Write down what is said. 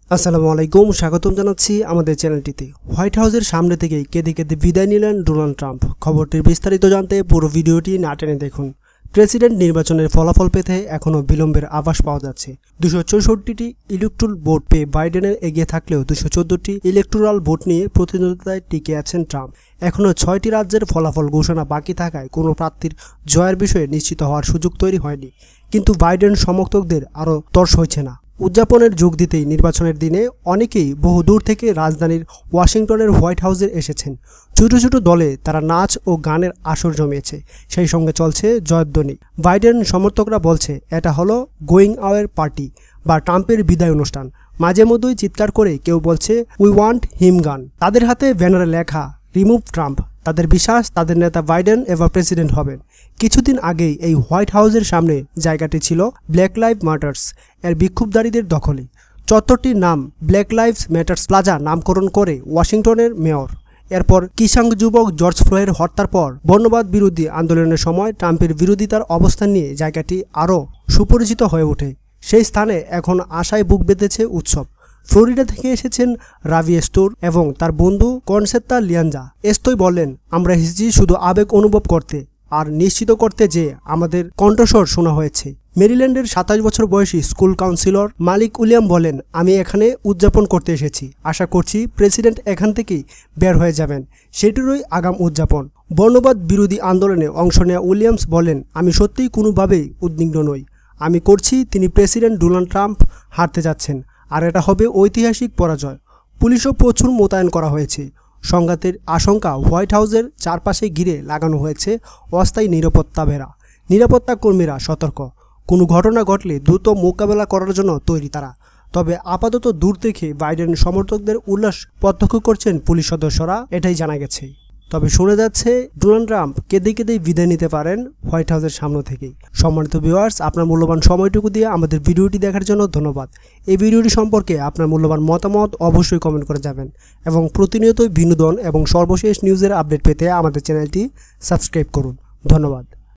আসসালামু আলাইকুম, স্বাগতম জানাচ্ছি আমাদের চ্যানেলটিতে। হোয়াইট হাউসের সামনে থেকেই কেঁদে কেঁদে বিদায় নিলেন ডোনাল্ড ট্রাম্প। খবরটির বিস্তারিত জানতে পুরো ভিডিওটি না টেনে দেখুন। প্রেসিডেন্ট নির্বাচনের ফলাফল পেতে এখনও বিলম্বের আভাস পাওয়া যাচ্ছে। 264টি ইলেকট্রাল ভোট পেয়ে বাইডেনের এগিয়ে থাকলেও 214টি ইলেকট্রাল ভোট নিয়ে প্রতিদ্বন্দ্বিতায় টিকে আছেন ট্রাম্প। এখনও 6টি রাজ্যের ফলাফল ঘোষণা বাকি থাকায় কোনো প্রার্থীর জয়ের বিষয়ে নিশ্চিত হওয়ার সুযোগ তৈরি হয়নি। কিন্তু বাইডেন সমর্থকদের আরও তর্স হয়েছে না। উদযাপনের যোগ দিতেই নির্বাচনের দিনে অনেকেই বহু দূর থেকে রাজধানীর ওয়াশিংটনের হোয়াইট হাউসে এসেছেন। ছোট ছোট দলে তারা নাচ ও গানের আসর জমিয়েছে, সেই সঙ্গে চলছে জয়ধ্বনি। বাইডেন সমর্থকরা বলছে এটা হলো গোয়িং আওয়ের পার্টি বা ট্রাম্পের বিদায় অনুষ্ঠান। মাঝে মধ্যেই চিৎকার করে কেউ বলছে উই ওয়ান্ট হিম গান। তাদের হাতে ব্যানারে লেখা রিমুভ ট্রাম্প। তাদের বিশ্বাস তাদের নেতা বাইডেন এবার প্রেসিডেন্ট হবেন। কিছুদিন আগেই এই হোয়াইট হাউসের সামনে জায়গাটি ছিল ব্ল্যাক লাইভ ম্যাটার্স এর বিক্ষোভকারীদের দখলে। চত্বরটির নাম ব্ল্যাক লাইভস ম্যাটার্স প্লাজা নামকরণ করে ওয়াশিংটনের মেয়র। এরপর কিশাং যুবক জর্জ ফ্লয়েড হত্যার পর বর্ণবাদ বিরোধী আন্দোলনের সময় ট্রাম্পের বিরোধিতার অবস্থান নিয়ে জায়গাটি আরও সুপরিচিত হয়ে ওঠে। সেই স্থানে এখন আশায় বুক বেঁধেছে উৎসব। ফ্লোরিডা থেকে এসেছেন রাভি এস্তোর এবং তার বন্ধু কনসেপ্তা লিয়াঞ্জা। এস্তোই বললেন, আমরা এসেছি শুধু আবেগ অনুভব করতে আর নিশ্চিত করতে যে আমাদের কণ্ঠস্বর শোনা হয়েছে। মেরিল্যান্ডের 27 বছর বয়সী স্কুল কাউন্সিলর মালিক উইলিয়াম বলেন, আমি এখানে উদযাপন করতে এসেছি। আশা করছি প্রেসিডেন্ট এখান থেকেই বের হয়ে যাবেন, সেটিরই আগাম উদযাপন। বর্ণবাদ বিরোধী আন্দোলনে অংশ নেওয়া উইলিয়ামস বলেন, আমি সত্যিই কোনোভাবেই উদ্বিগ্ন নই। আমি করছি তিনি প্রেসিডেন্ট ডোনাল্ড ট্রাম্প হারতে যাচ্ছেন, আর এটা হবে ঐতিহাসিক পরাজয়। পুলিশও প্রচুর মোতায়েন করা হয়েছে। সংঘাতের আশঙ্কা হোয়াইট হাউসের চারপাশে ঘিরে লাগানো হয়েছে অস্থায়ী নিরাপত্তা বেড়া। নিরাপত্তা কর্মীরা সতর্ক, কোনো ঘটনা ঘটলে দ্রুত মোকাবেলা করার জন্য তৈরি তারা। তবে আপাতত দূর থেকে বাইডেন সমর্থকদের উল্লাস প্রত্যক্ষ করছেন পুলিশ সদস্যরা, এটাই জানা গেছে। তবে শোনা যাচ্ছে ডোনাল্ড ট্রাম্প কেঁদে কেঁদেই বিদায় নিতে পারেন হোয়াইট হাউসের সামনে থেকেই। সম্মানিত ভিউয়ার্স, আপনার মূল্যবান সময়টুকু দিয়ে আমাদের ভিডিওটি দেখার জন্য ধন্যবাদ। এই ভিডিওটি সম্পর্কে আপনার মূল্যবান মতামত অবশ্যই কমেন্ট করে যাবেন এবং প্রতিনিয়তই বিনোদন এবং সর্বশেষ নিউজের আপডেট পেতে আমাদের চ্যানেলটি সাবস্ক্রাইব করুন। ধন্যবাদ।